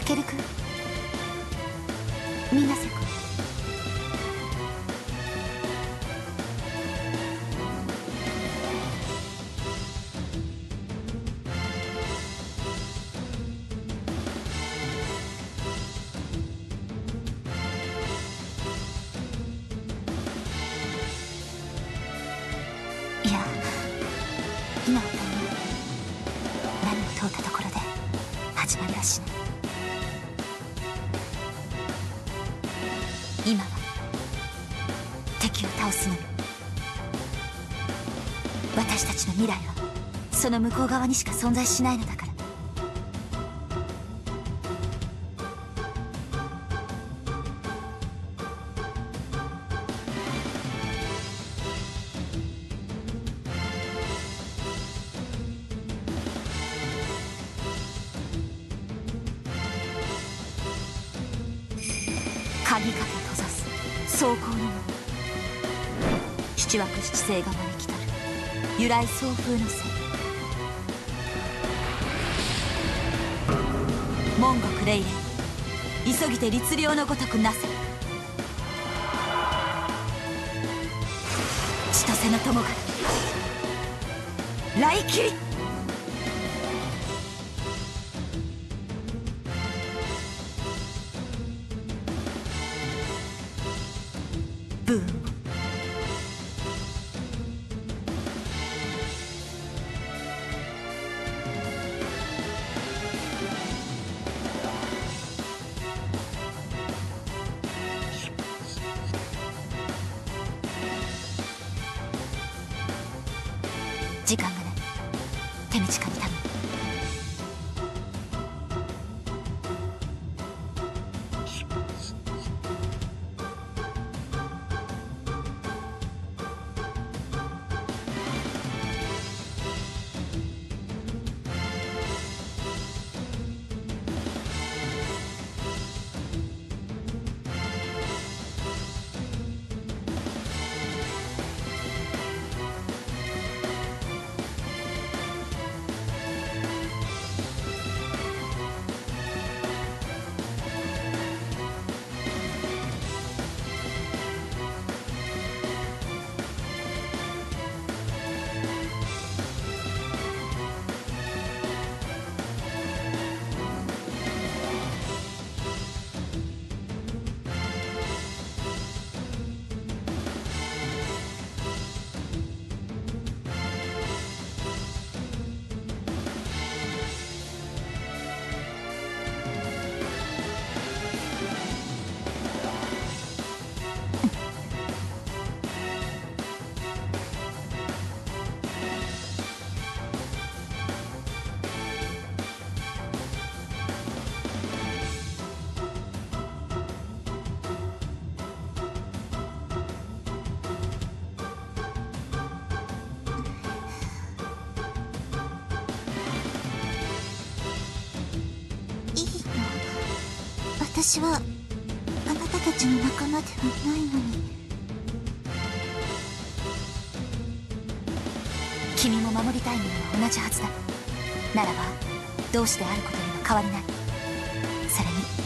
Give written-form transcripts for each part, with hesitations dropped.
ケル君、水瀬君。いや、今は何を問うたところで始まりはしない。今は敵を倒すのみ。私たちの未来はその向こう側にしか存在しないのだから。鍵かけ閉ざす装甲の門、七枠七星が招きたる由来送風のせい。門国霊霊、急ぎて律令のごとくなせ。千歳の友が来切り。ブーン。時間がない。手短に頼む。私はあなたたちの仲間ではないのに。君も守りたいものは同じはずだ。ならば同志であることには変わりない。それ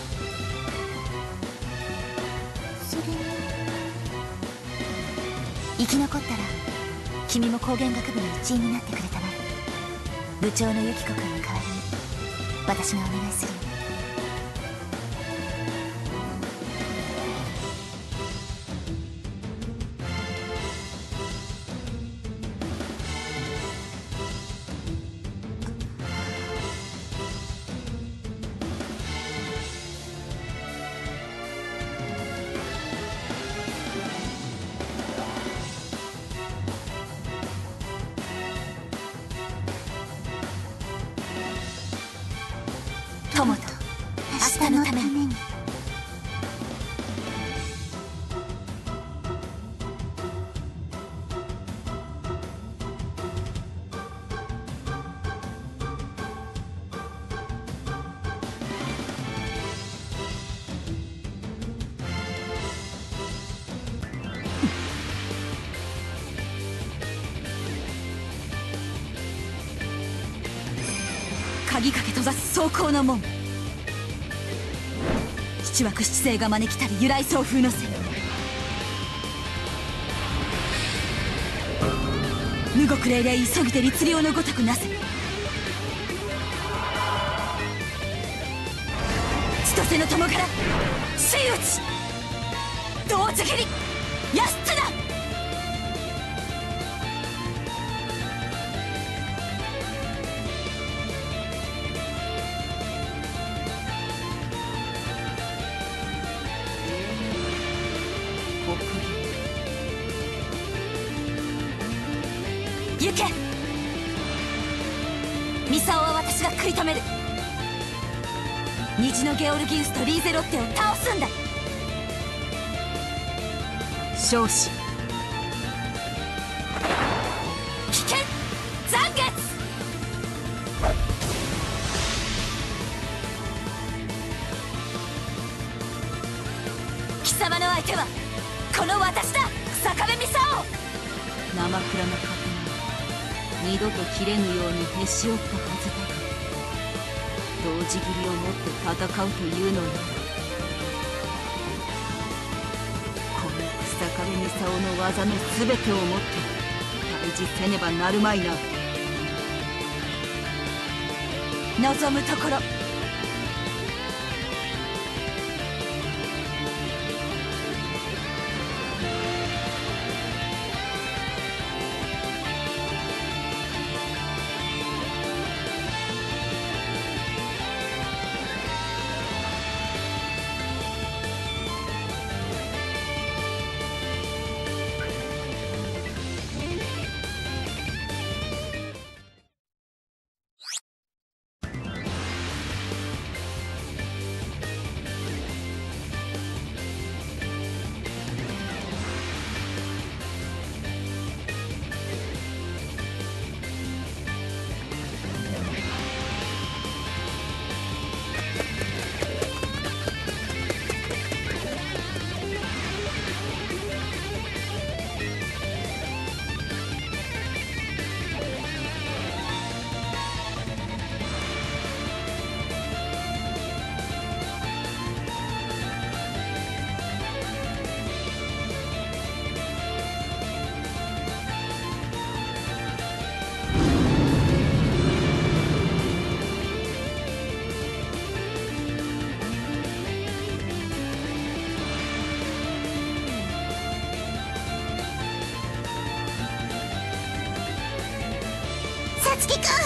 に生き残ったら君も工芸学部の一員になってくれたまえ。部長のユキコ君の代わりに私がお願いするよ。友と明日のために。鍵かけ閉ざす装甲の門、 七枠七星が招きたり由来送風のせ無極霊霊急ぎて律令のごとくなせ千歳の友から真打ち同時斬り安津だ行けミサオは私が食い止める虹のゲオルギウスとリーゼロッテを倒すんだ少子危険残月貴様の相手はこの私だ日下部ミサオ生倉の刀二度と切れぬようにへし折ったはずだが同時斬りをもって戦うというのならこの日下部操の技の全てをもって対峙せねばなるまいな望むところさつきくん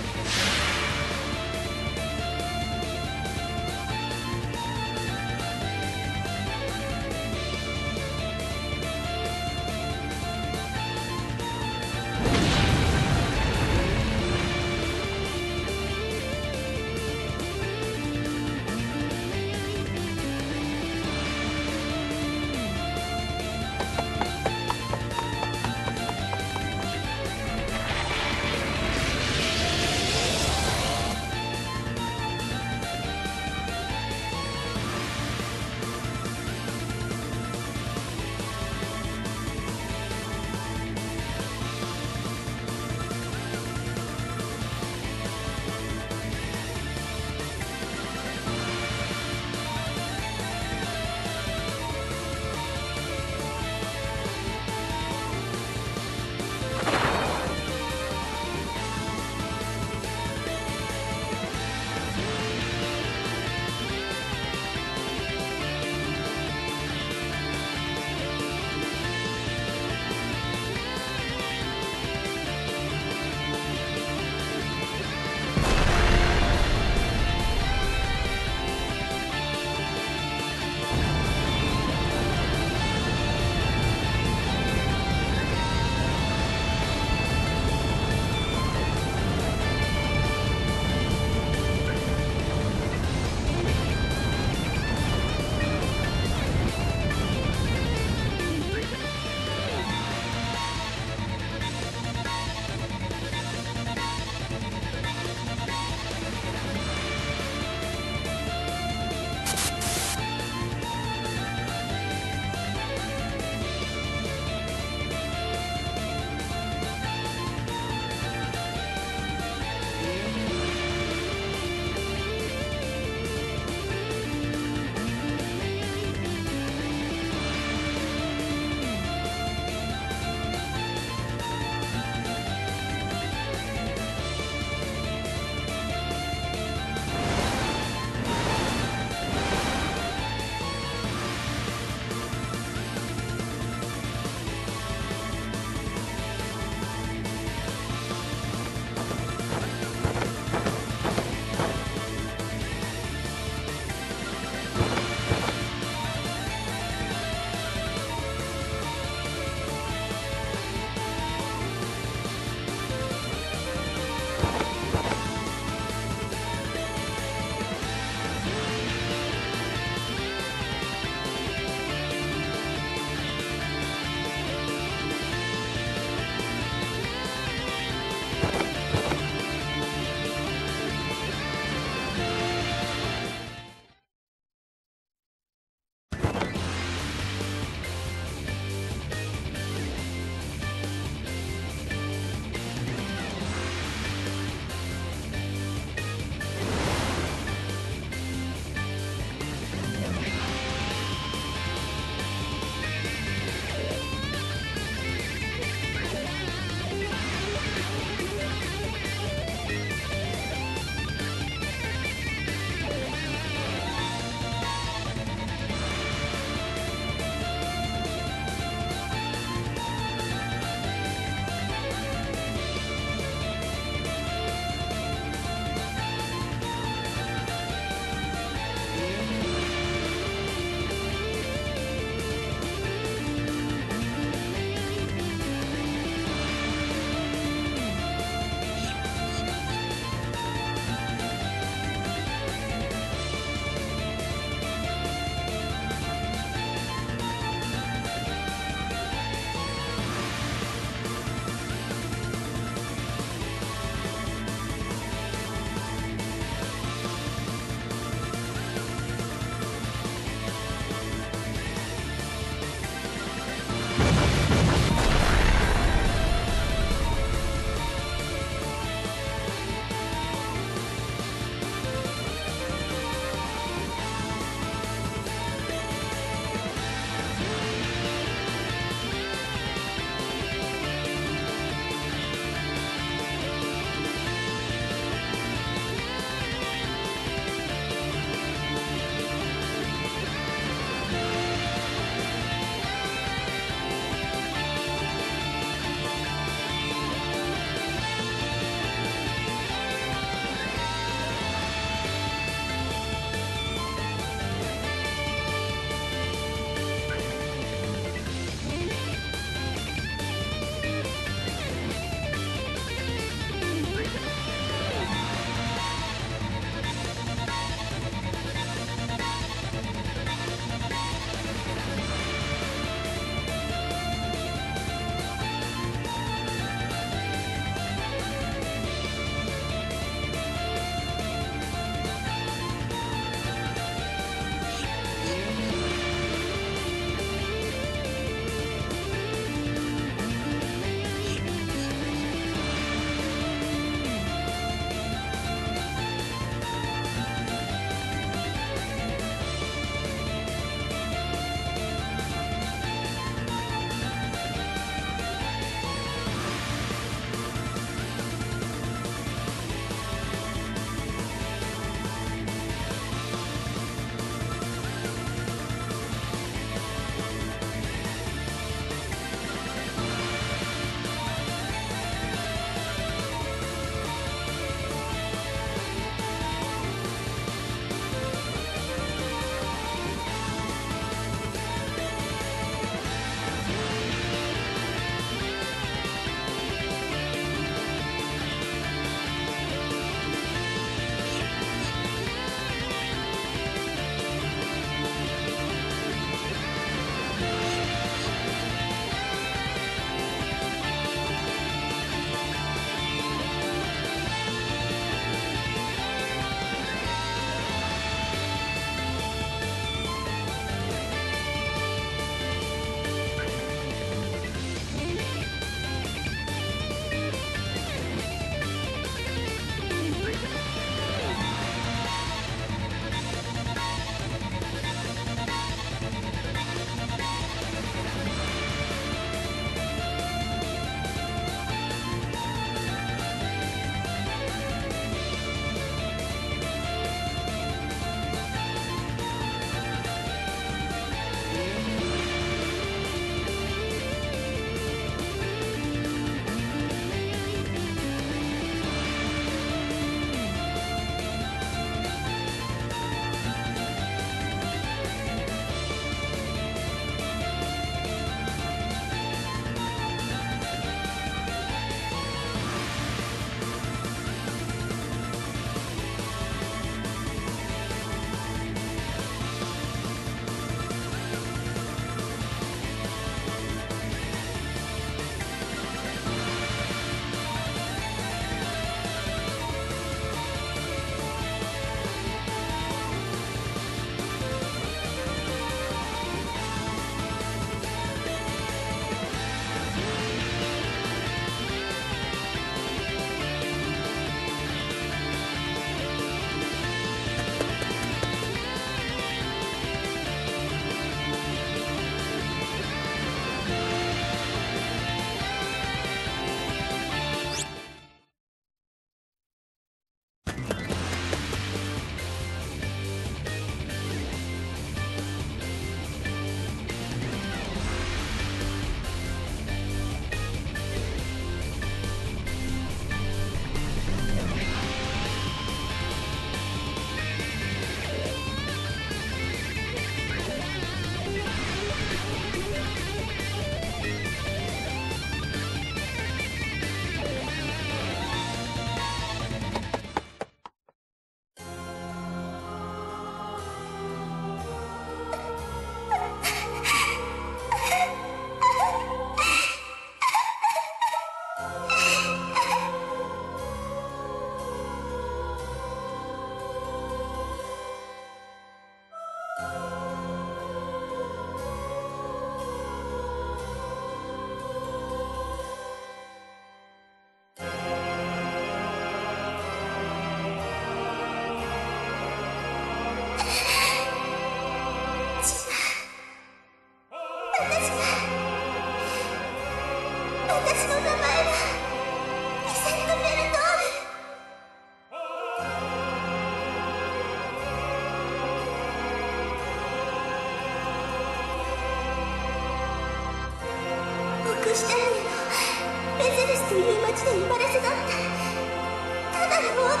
シターニャのベゼルスという町で生まれ育ったただの女。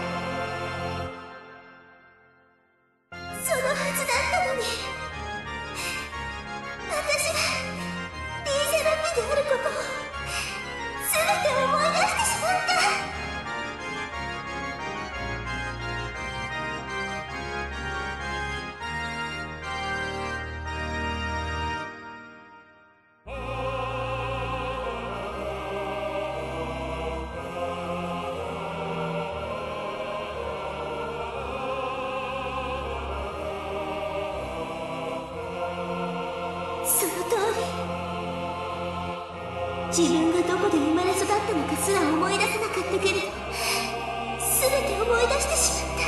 そのはずだったのに、私がリーゼロッテであることを全て思い出してしまった。その通り、自分がどこで生まれ育ったのかすら思い出せなかったけれど、全て思い出してしまった。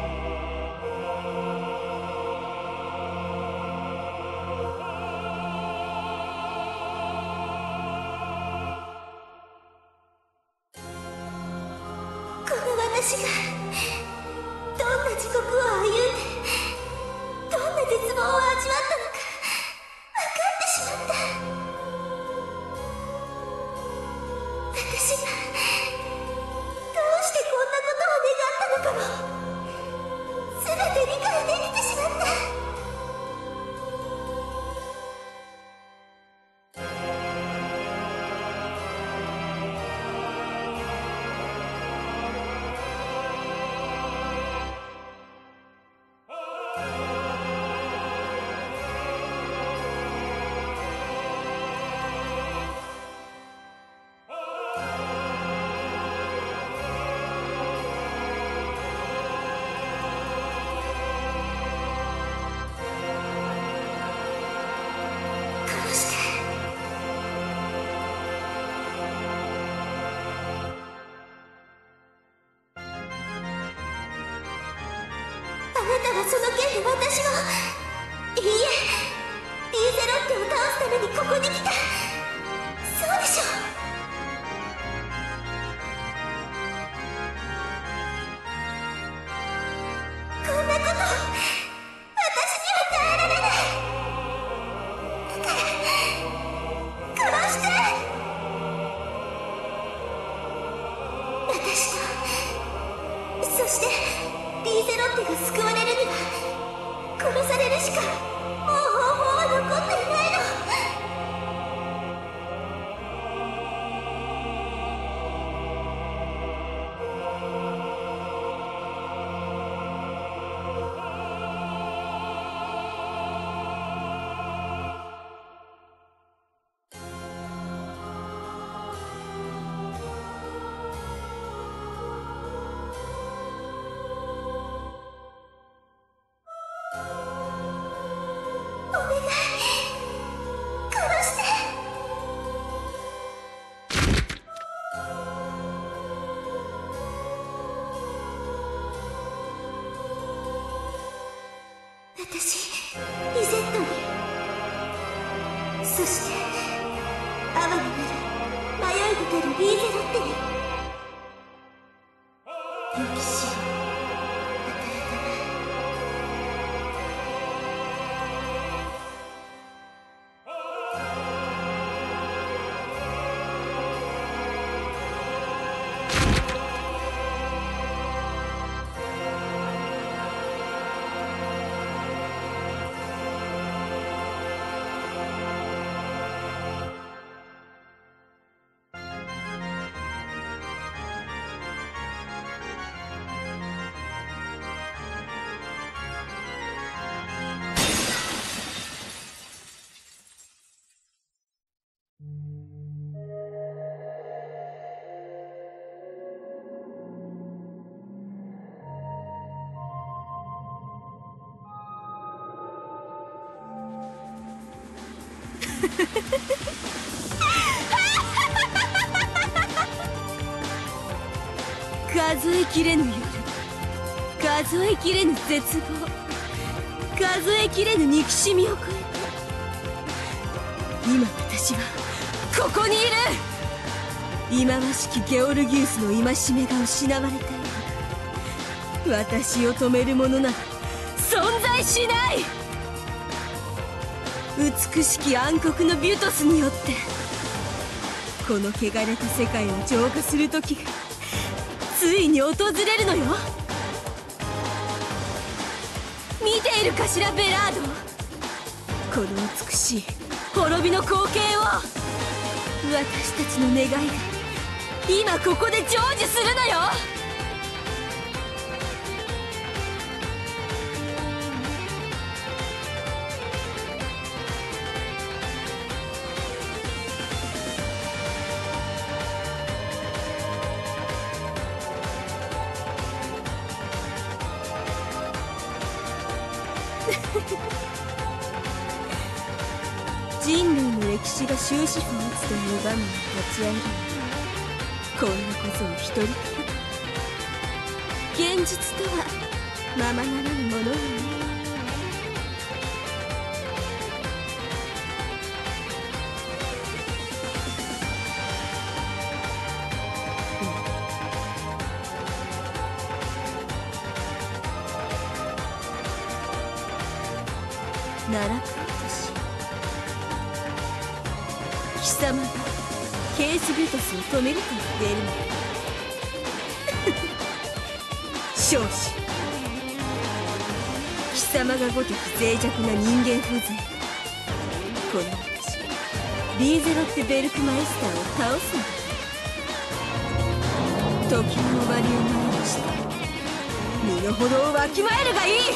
この私がどんな地獄を歩んで、どんな絶望を味わったのか分かってしまった。私がどうしてこんなことを願ったのかも全て理解できてしまった。殺して。あなたはその件で私を、いいえ、リーゼロッテを倒すためにここに来た。そうでしょう。こんなこと私には耐えられない。だから殺して。私と、そしてリーゼロッテが救われるには殺されるしかもう方法は残っていないの。お願い、殺して。私、リゼットに、そして哀れなる迷いごたるリーゼロッテに良き死を与えたまえ。 数えきれぬ夜、数えきれぬ絶望、数えきれぬ憎しみを超えて、今私はここにいる。忌まわしきゲオルギウスの戒めが失われた今、私を止める者など存在しない。美しき暗黒のビュトスによってこの汚れた世界を浄化する時がついに訪れるのよ。見ているかしらベラード、この美しい滅びの光景を。私たちの願いが今ここで成就するのよ。人類の歴史が終止符を打つという場面に立ち会えるのはこんなこその一人きり。現実とはままならぬものよね。奈落落とし、貴様がケース・ビュトスを止めると言っているの少子、貴様がごとき脆弱な人間風情。この私リーゼロッテ・ベルクマイスターを倒すのだ。時の終わりを前にして身の程をわきまえるがいい。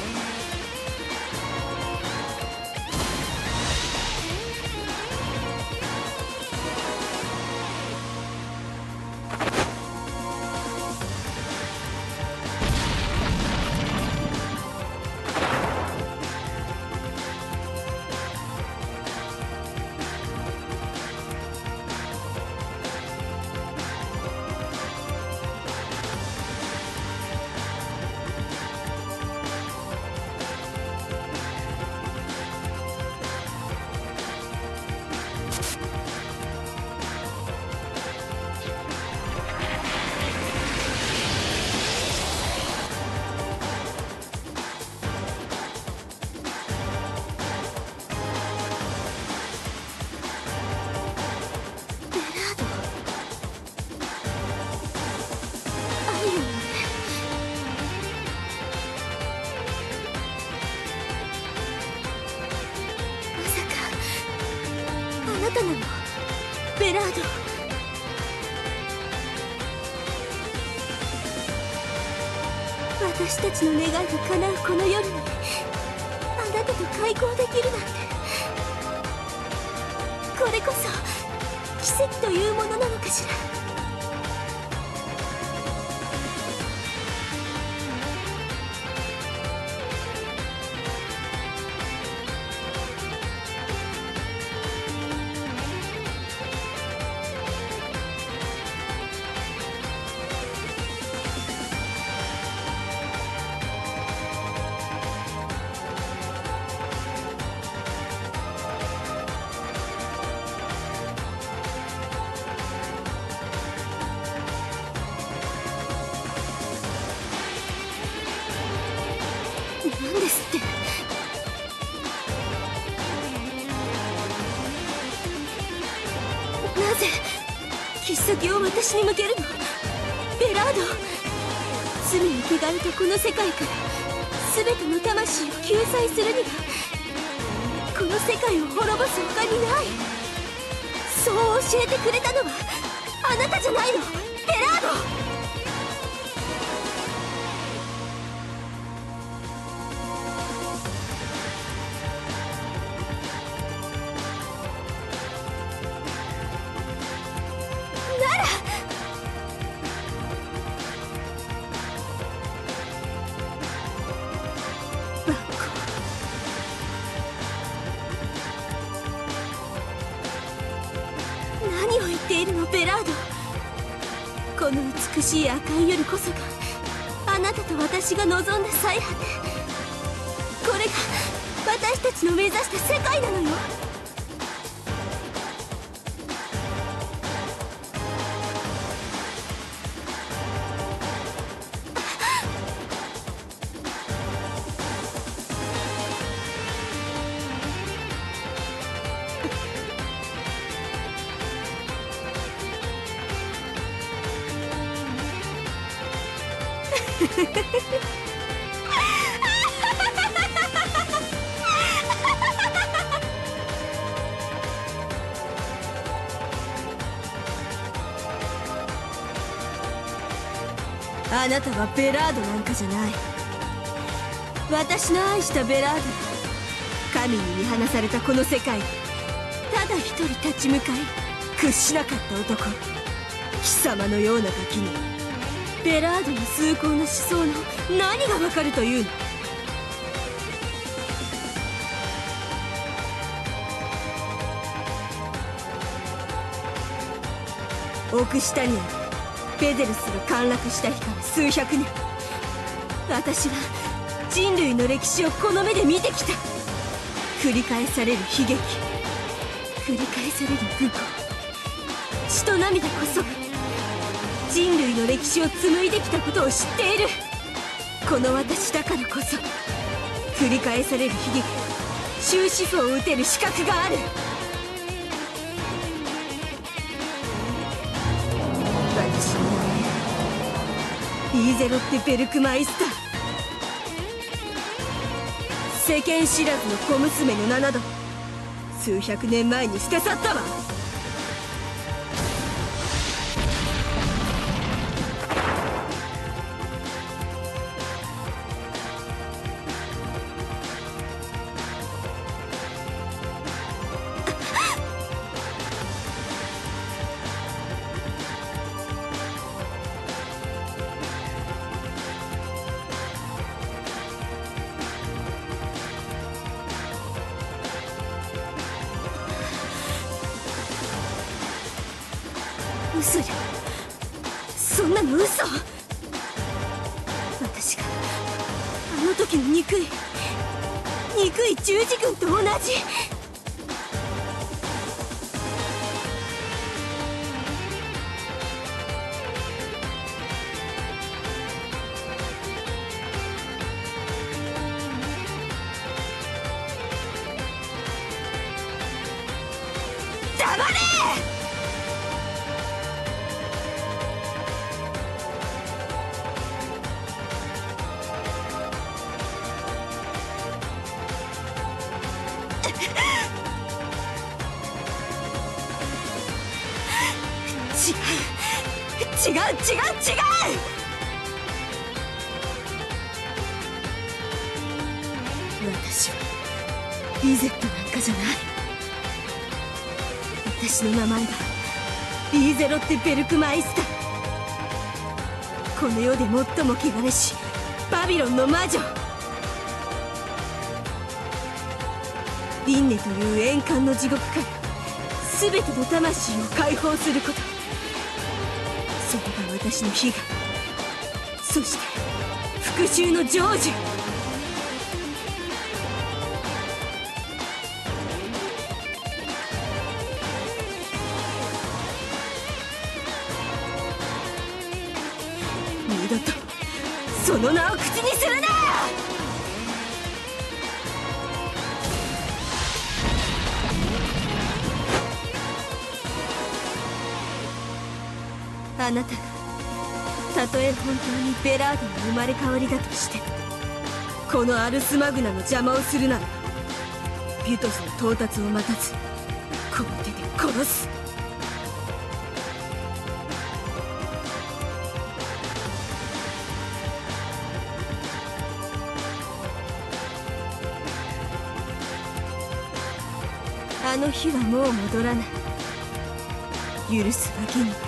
あなたなのベラード。私たちの願いが叶うこの夜にあなたと開口できるなんて、これこそ奇跡というものなのかしら。なんですって。なぜ切っ先を私に向けるのベラード。罪に汚れたこの世界から全ての魂を救済するにはこの世界を滅ぼす他にない。そう教えてくれたのはあなたじゃないのベラード。何を言っているのベラード。この美しい赤い夜こそがあなたと私が望んだ最果て。これが私たちの目指した世界なのよ。 あなたはベラードなんかじゃない。私の愛したベラードは神に見放されたこの世界にただ一人立ち向かい屈しなかった男。貴様のようなガキにベラードの崇高な思想の何がわかるというの。奥下にあるベゼルスが陥落した日から数百年、私は人類の歴史をこの目で見てきた。繰り返される悲劇、繰り返される愚行、血と涙こそ人類の歴史を紡いできたことを知っている。この私だからこそ繰り返される悲劇、終止符を打てる資格がある。私の名前リーゼロッテ・ベルクマイスター。世間知らずの小娘の名など数百年前に捨て去ったわ。嘘じゃ、そんなの嘘。私があの時の憎い十字軍と同じ。黙れ！違う私はリゼットなんかじゃない。私の名前はリーゼロッテ・ベルクマイスター。この世で最も汚れしバビロンの魔女。輪廻という円環の地獄から全ての魂を解放すること、それが私の悲願、そして復讐の成就。二度とその名を口にするな！あなたがたとえ本当にベラードの生まれ変わりだとしてこのアルスマグナの邪魔をするならビュトスの到達を待たずこの手で殺す。あの日はもう戻らない。許すわけにはいかない。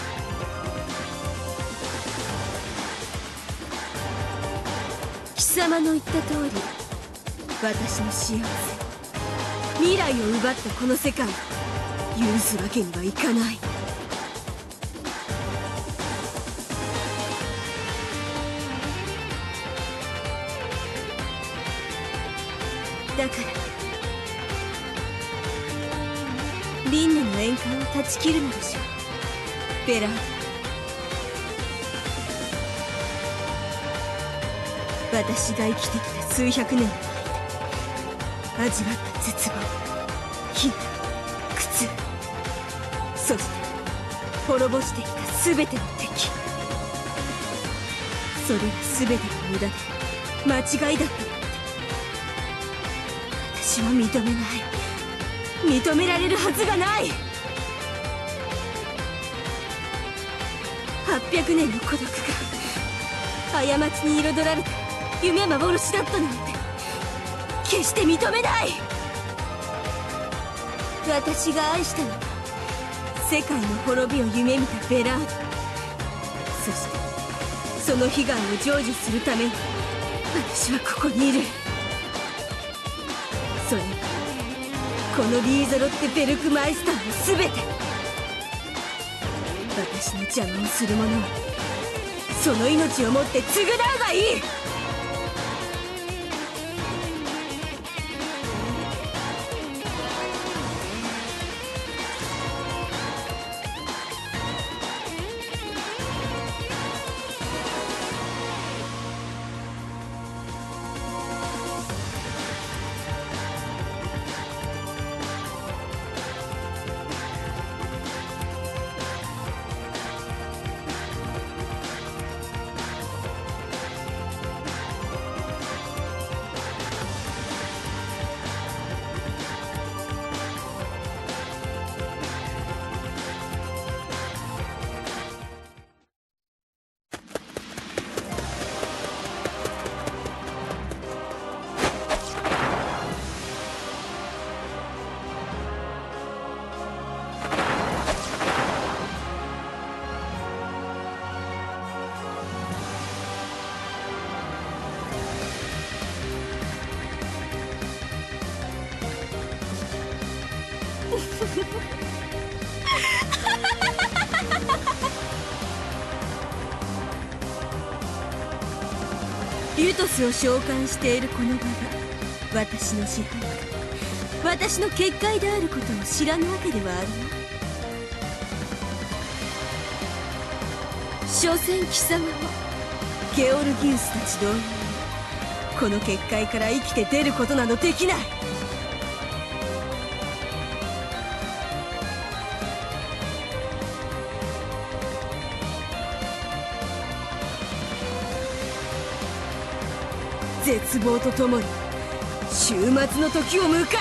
貴様の言った通り、私の幸せ、未来を奪ったこの世界を許すわけにはいかない。だから輪廻の円環を断ち切るのでしょう、ベラード。私が生きてきた数百年の間味わった絶望、悲願、苦痛、そして滅ぼしてきた全ての敵、 それが全てが無駄で間違いだったなんて私は認めない。認められるはずがない。800年の孤独が過ちに彩られた夢幻だったなんて決して認めない。私が愛したのは世界の滅びを夢見たベラード。そしてその悲願を成就するために私はここにいる。それがこのリーゾロッテ・ベルクマイスターの全て。私の邪魔をする者はその命をもって償うがいい。ユトスを召喚しているこの場が私の支配下、私の結界であることを知らぬわけではあるまい。所詮貴様もゲオルギウスたち同様にこの結界から生きて出ることなどできない。絶望とともに終末の時を迎えるがいいわ。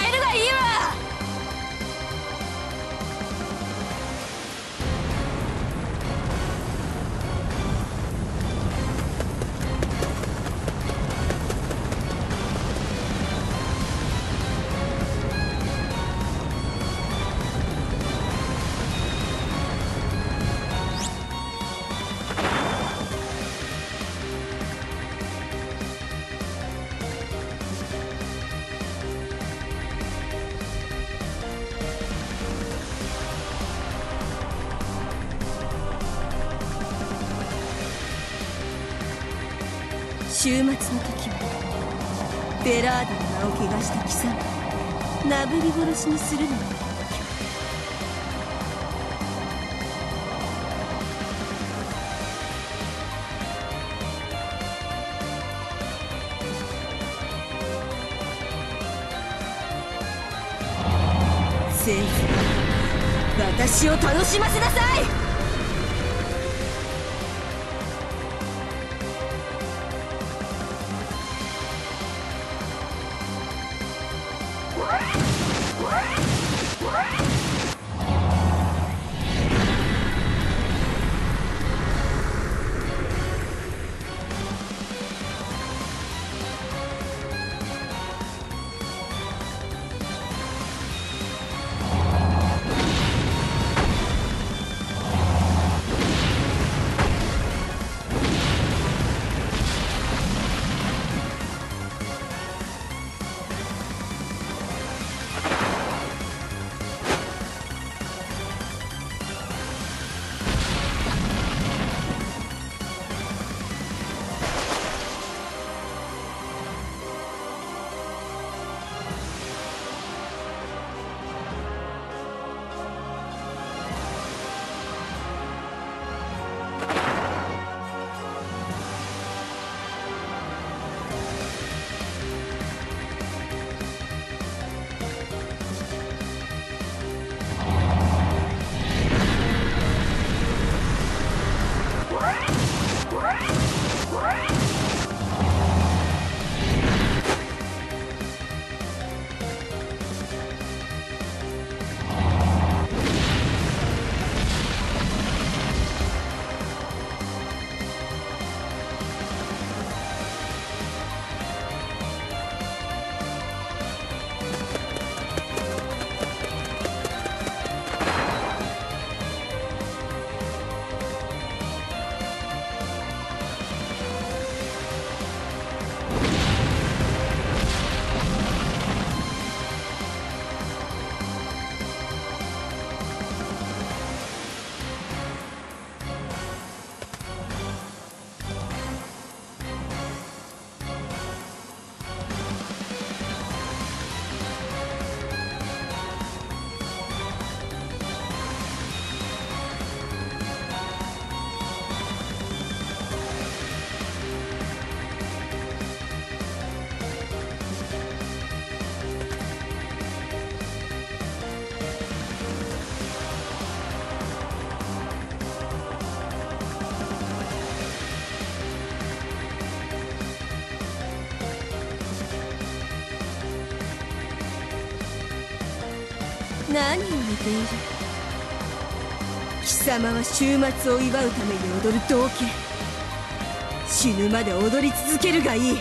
終末の時はベラードの名を汚した貴様をなぶり殺しにするのがせいぜい私を楽しませなさい。 何を見ている。貴様は終末を祝うために踊る道化。死ぬまで踊り続けるがいい。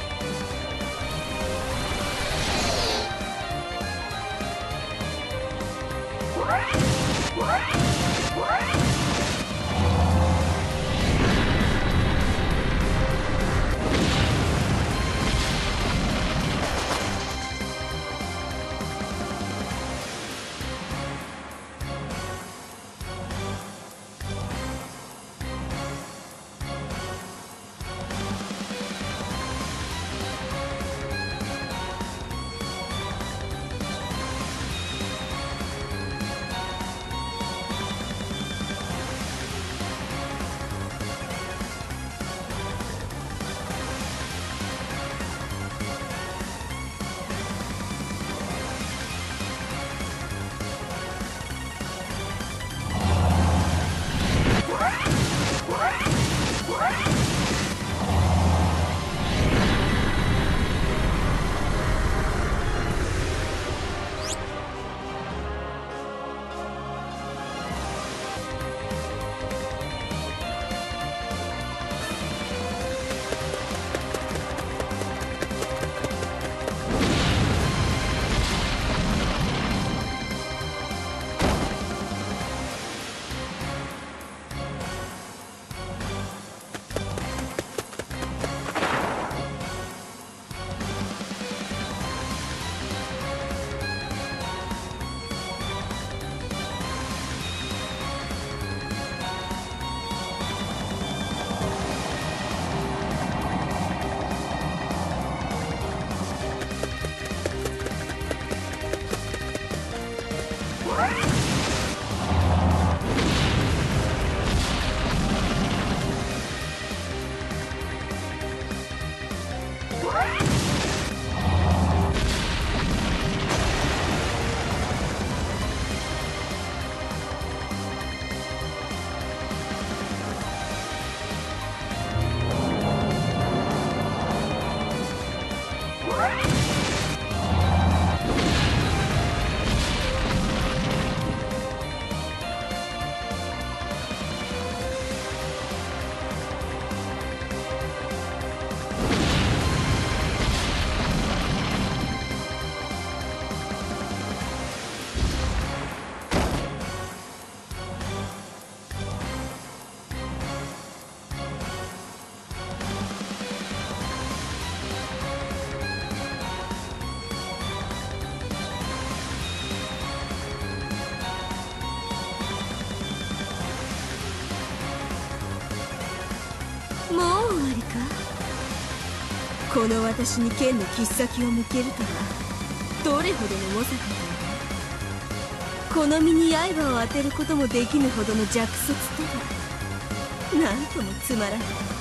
もう終わりか。この私に剣の切っ先を向けるとはどれほどの猛者かと。この身に刃を当てることもできぬほどの弱卒手だ。なんともつまらない。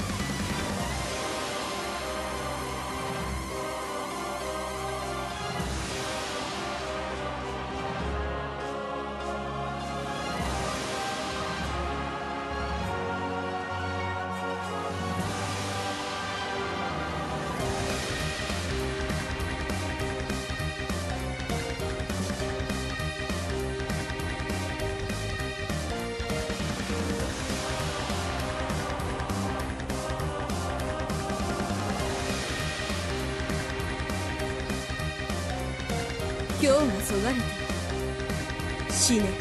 今日がそがれた。死ね。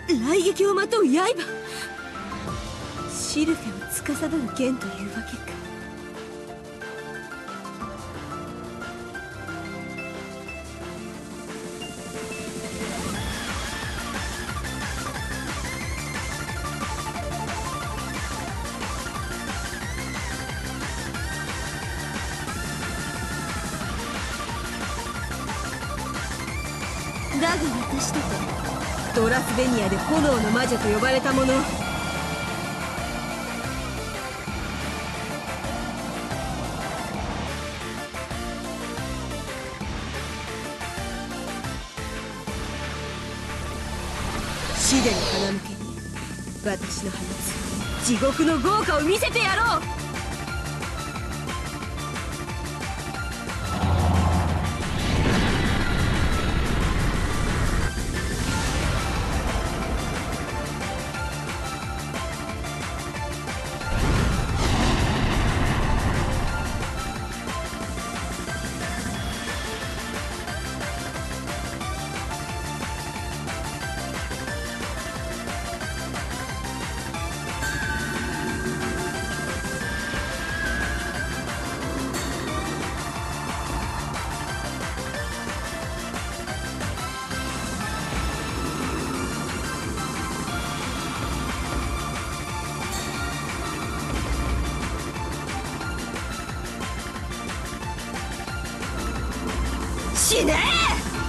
雷撃をまとう刃、シルフェを司る剣というわけか。だが私とてドラスベニアで炎の魔女と呼ばれたもの、死での花向けに私の放つ地獄の豪華を見せてやろう。死ねえ！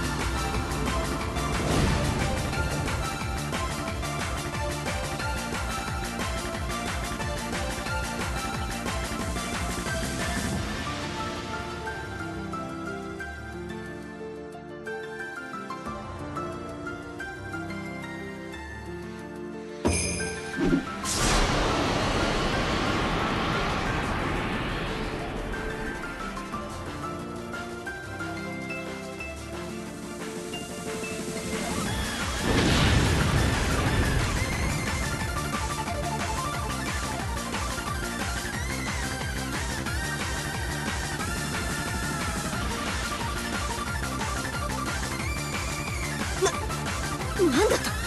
なんだと？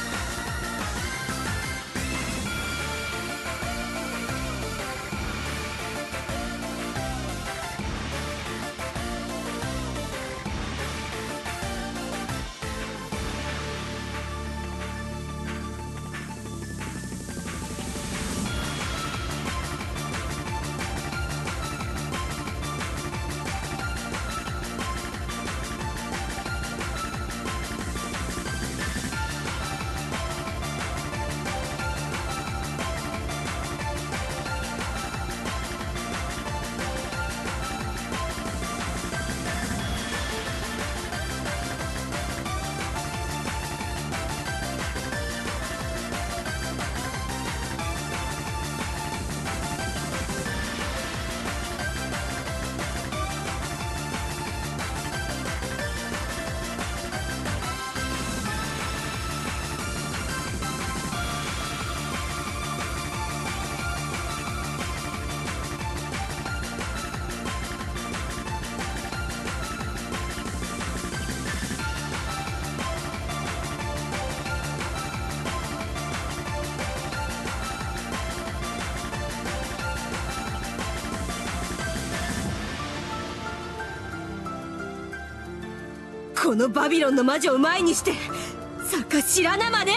このバビロンの魔女を前にして逆知らなまねを！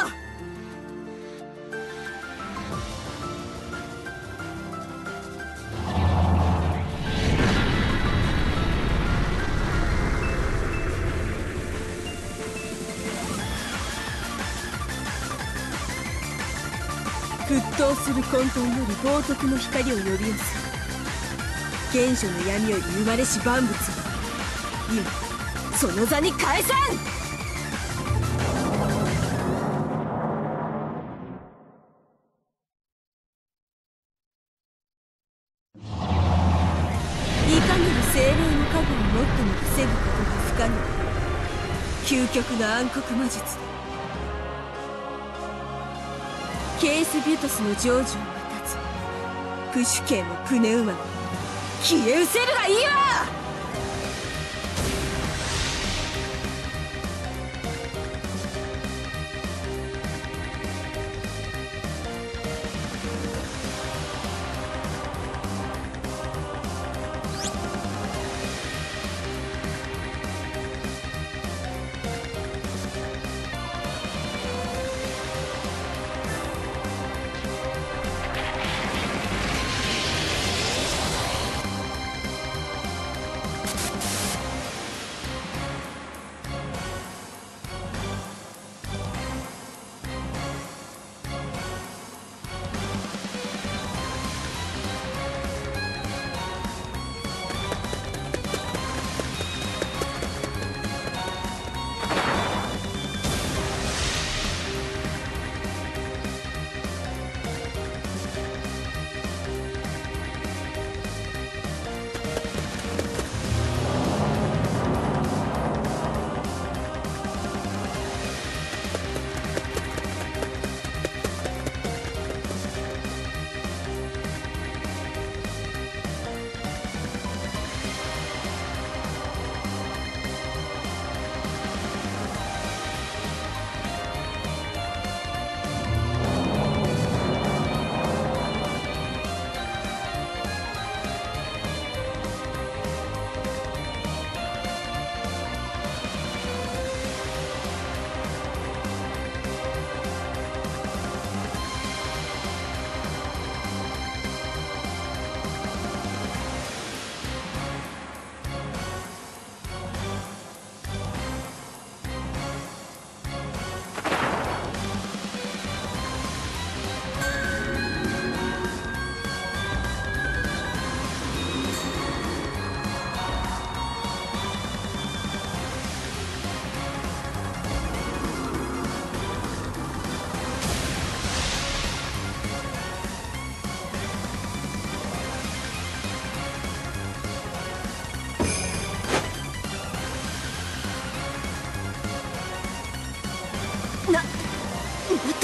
沸騰する混沌より冒涜の光を呼び寄せ、原初の闇より生まれし万物を今その座に返さん！いかなる精霊の加護をもっても防ぐことが不可能。究極の暗黒魔術だ。ケース・ビュトスの成就を待たず、プシュケーもプネウマも消え失せるがいいわ！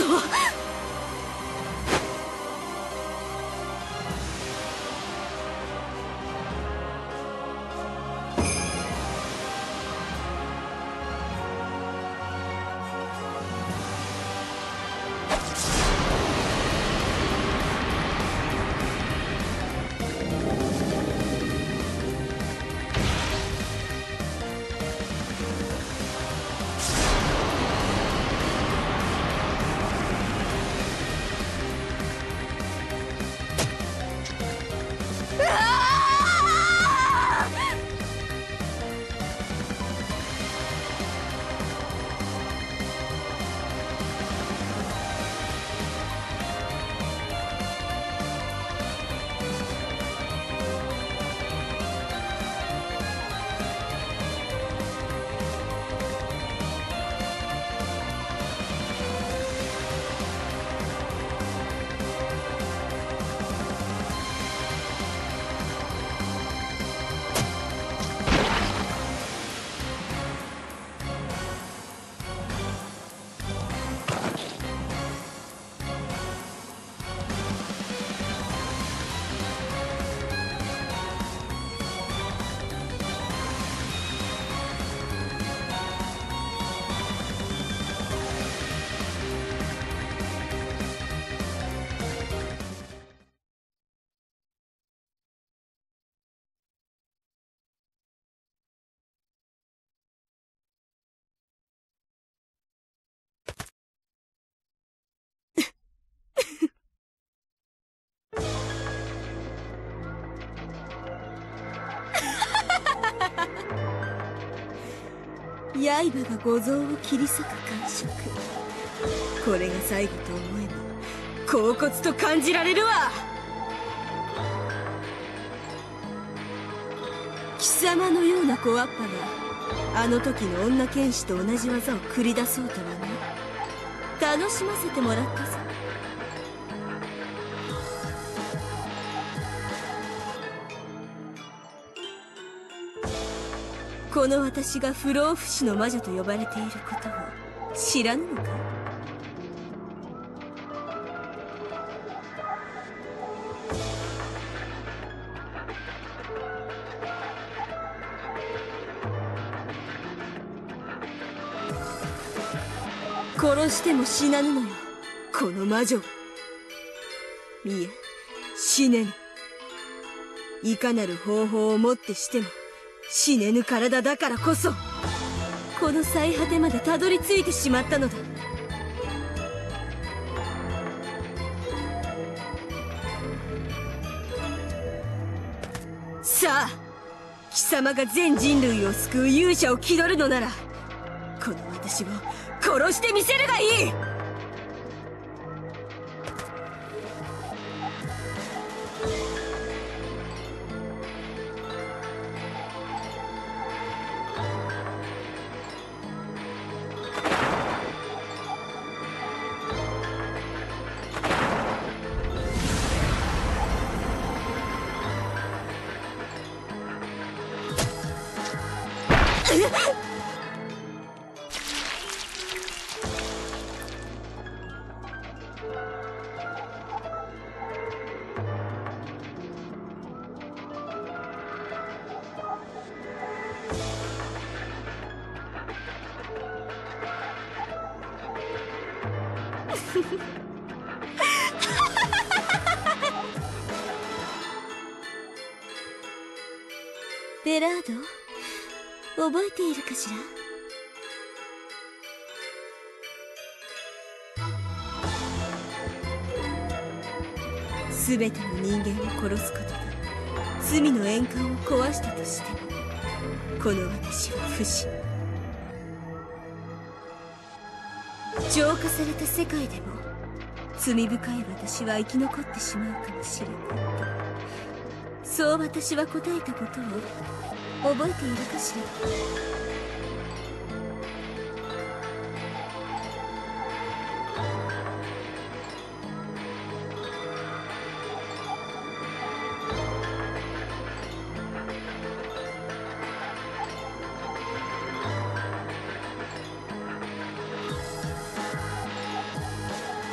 刃が五臓を切り裂く感触。これが最後と思えば恍惚と感じられるわ。貴様のような小わっぱがあの時の女剣士と同じ技を繰り出そうとはね。楽しませてもらったぞ。この私が不老不死の魔女と呼ばれていることを知らぬのか？殺しても死なぬのよ、この魔女。いえ、死ねぬ。いかなる方法をもってしても死ねぬ体だからこそ、この最果てまでたどり着いてしまったのだ。さあ、貴様が全人類を救う勇者を気取るのなら、この私を殺してみせるがいい。ベラード、覚えているかしら？すべての人間を殺すことで罪の円環を壊したとしても、この私は不死。浄化された世界でも罪深い私は生き残ってしまうかもしれないと、そう私は答えたことを覚えているかしら？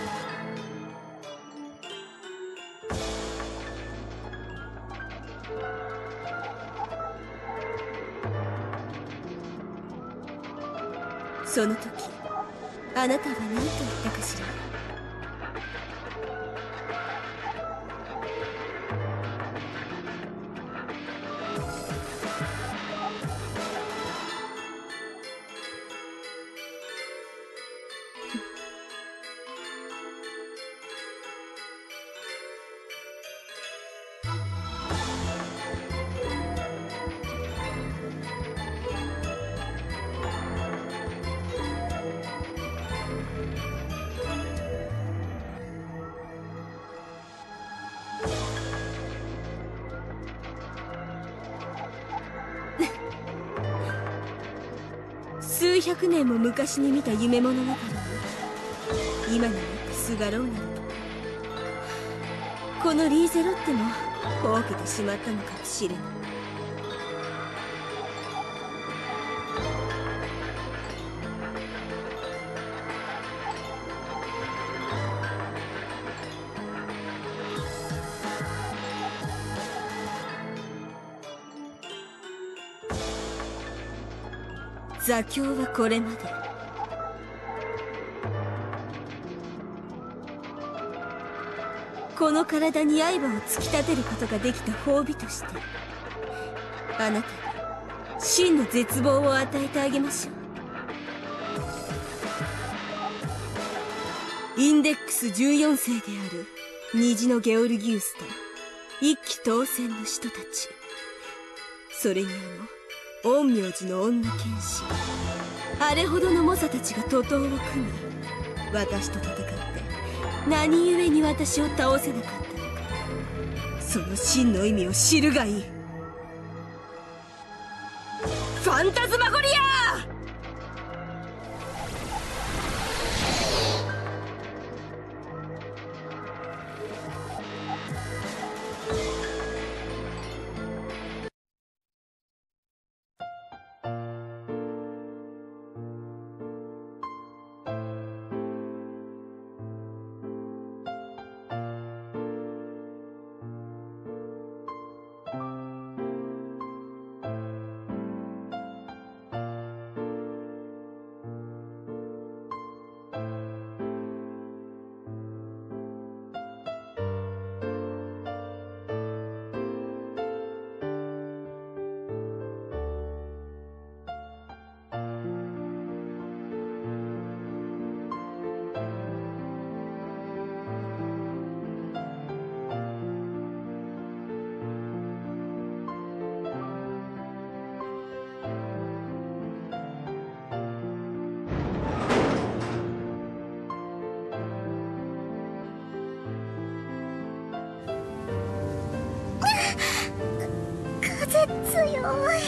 その時あなたは何と言ったかしら。数百年も昔に見た夢物語に今になってすがろうなると、このリーゼロッテもほうけてしまったのかもしれない。座興はこれまで。この体に刃を突き立てることができた褒美として、あなたに真の絶望を与えてあげましょう。インデックス14世である虹のゲオルギウスと一騎当選の人たち、それに陰陽師の女剣士、あれほどの猛者たちが徒党を組み、私と戦って何故に私を倒せなかったのか、その真の意味を知るがいい。ファンタズマゴリア！ 風強い。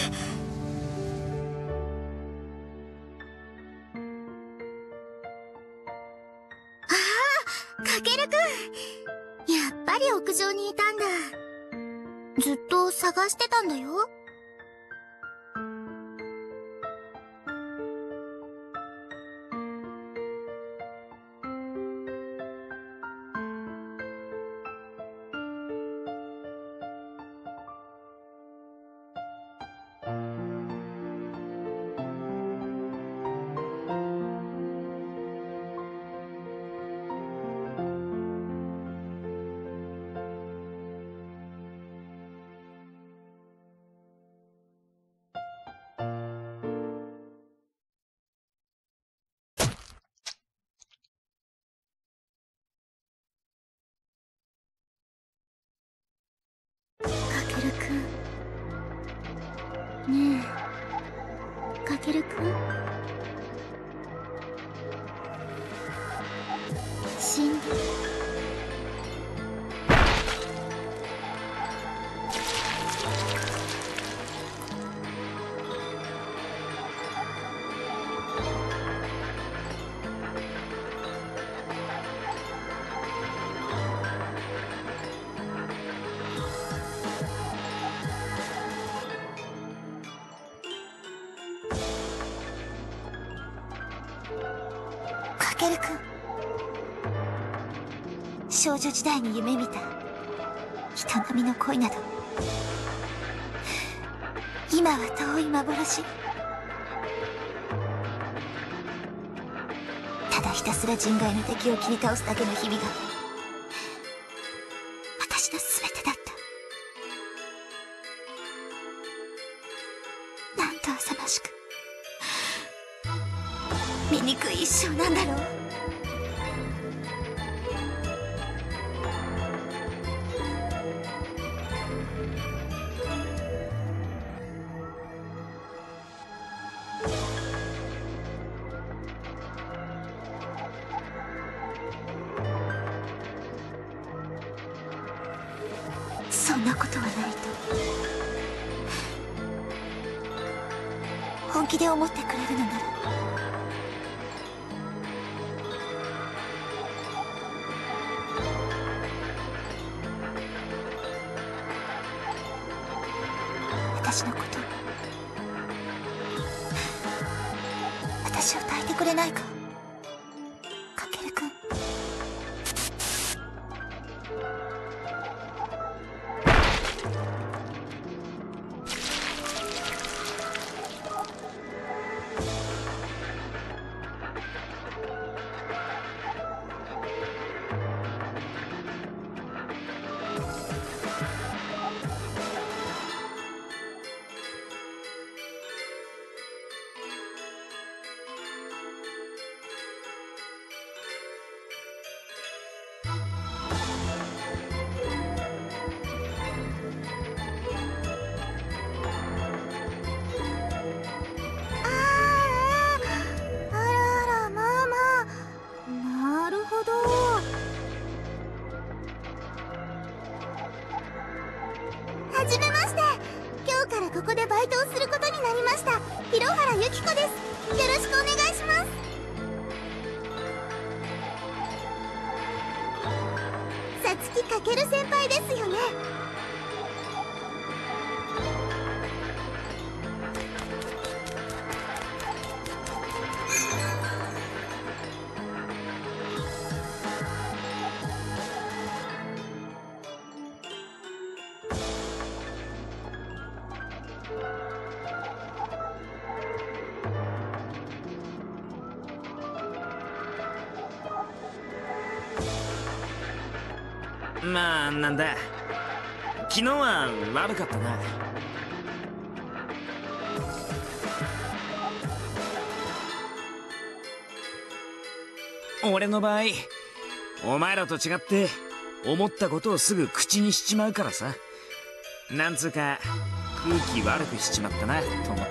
かけるくん、やっぱり屋上にいたんだ。ずっと探してたんだよ。ねえ、かけるくん、死んで。かけるくん、少女時代に夢見た人並みの恋など今は遠い幻。 だひたすら人外の敵を切り倒すだけの日々が私の全てだった。なんと浅ましく醜い一生なんだろう。そんなことはないと本気で思ってくれるのなら私のこと、私を抱いてくれないか、カケル君。はじめまして。今日からここでバイトをすることになりました広原由紀子です。よろしくお願いします。さつきかける先輩ですよね。 まあなんだ、昨日は悪かったな。俺の場合お前らと違って思ったことをすぐ口にしちまうからさ、なんつうか空気悪くしちまったなと思って。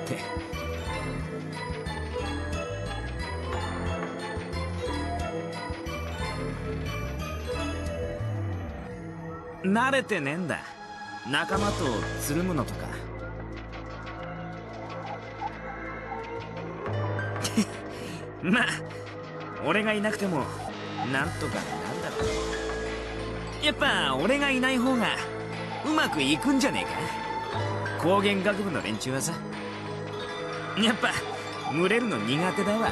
慣れてねえんだ、仲間とつるむのとか。まあ俺がいなくてもなんとかなんだろう。やっぱ俺がいない方がうまくいくんじゃねえか。工芸学部の連中はさ、やっぱ群れるの苦手だわ。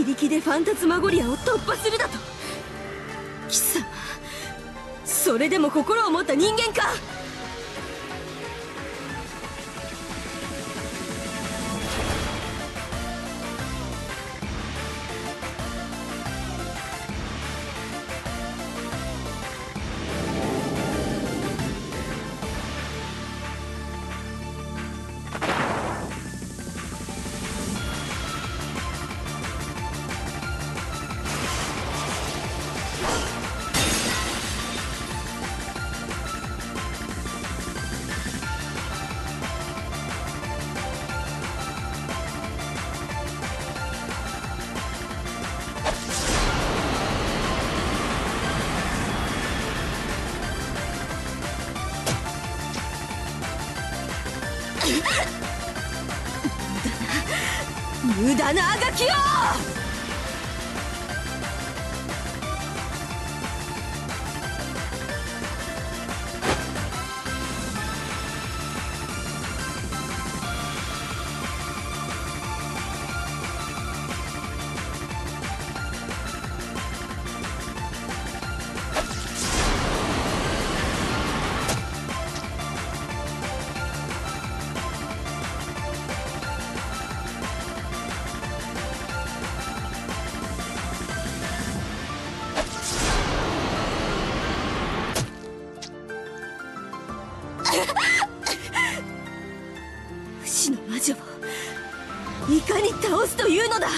力でファンタズマゴリアを突破するだと。貴様、それでも心を持った人間か。無駄なあがきよ。不死の魔女をいかに倒すというのだ。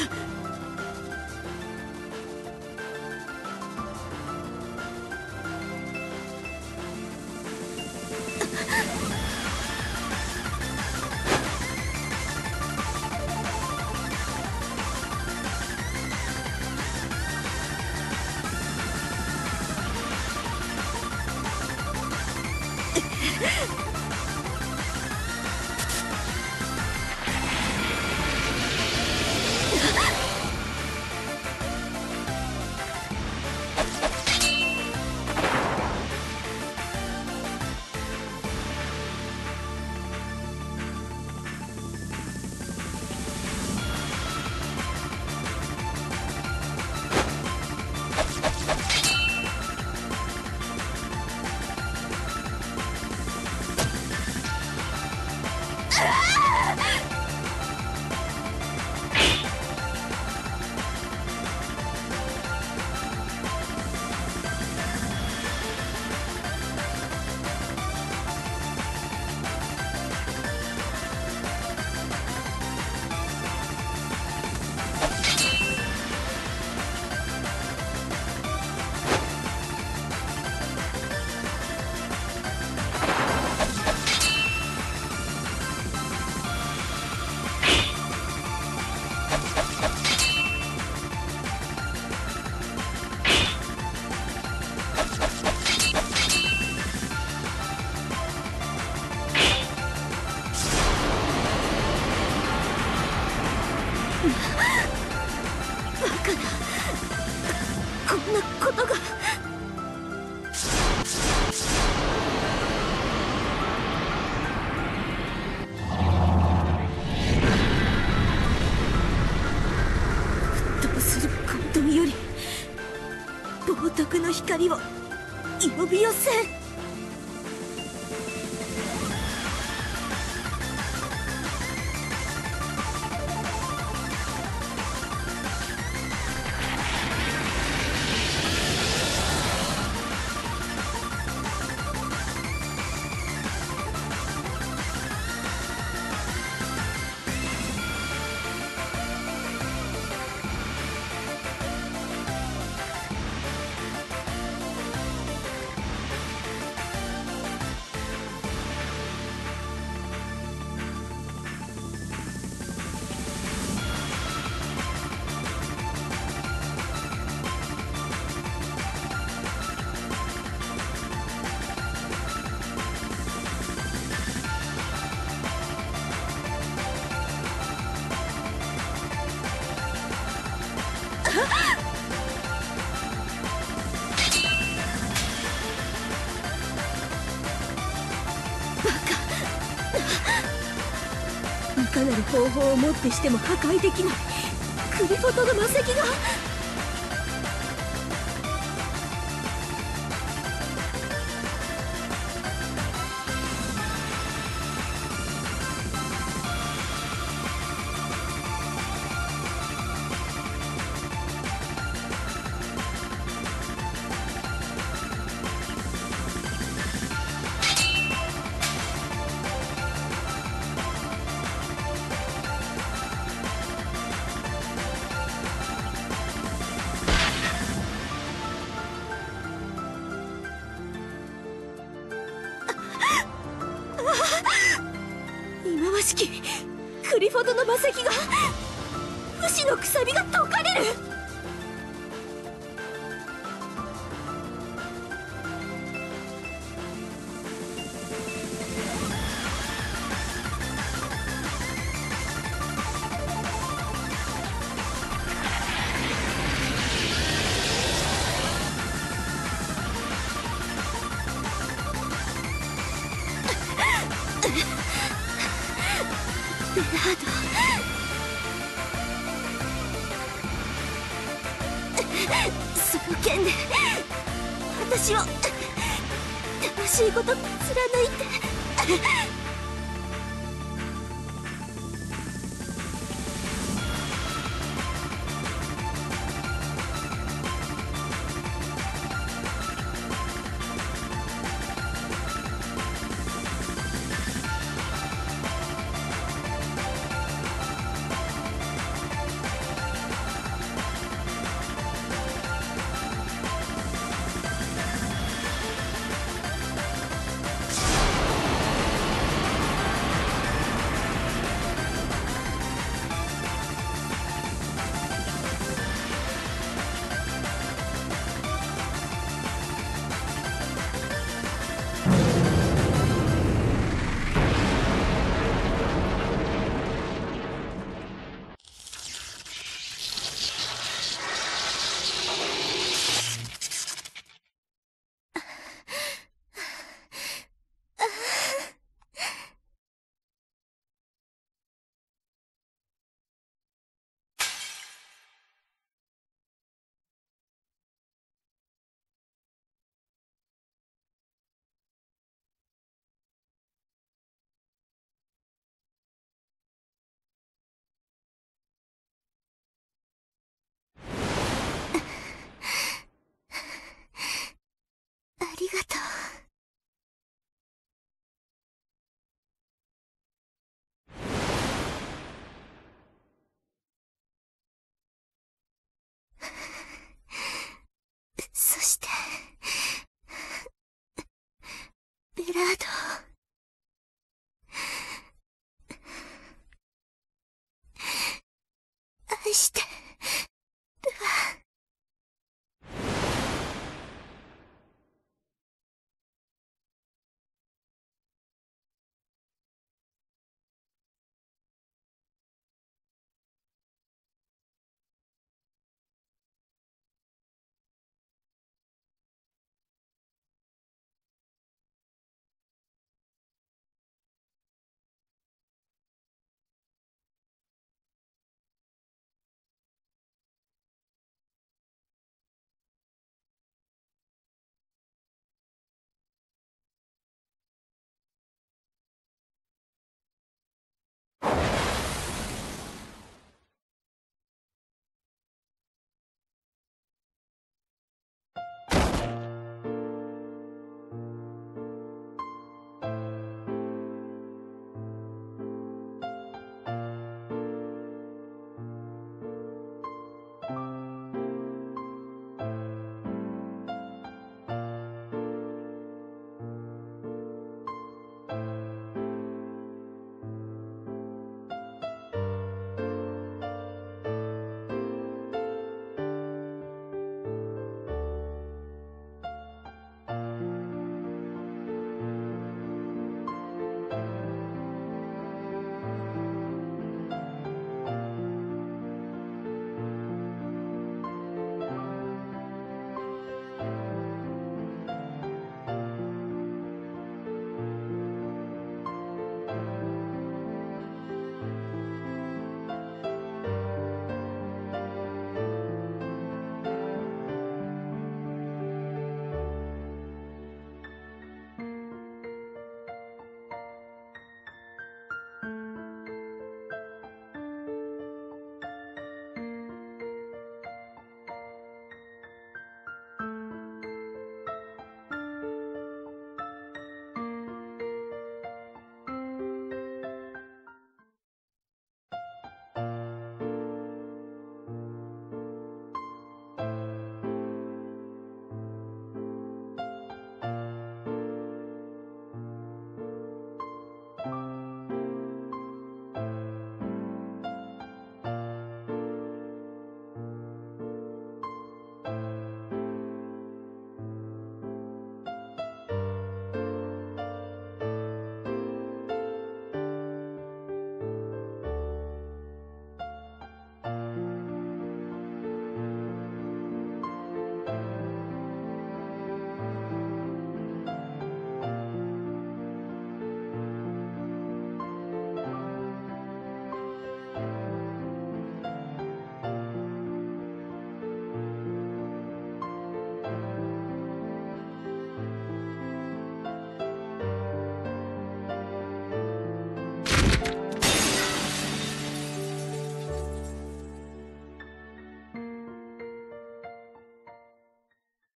バカな、こんなことが。沸騰する混沌より冒涜の光を呼び寄せん。いかなる方法をもってしても破壊できないクリフォトの魔石が。忌まわしきクリフォドの魔石が、不死のくさびが解かれる。ベラード、その剣で私を正しいこと貫いて。ありがとう。そしてベラード、愛して。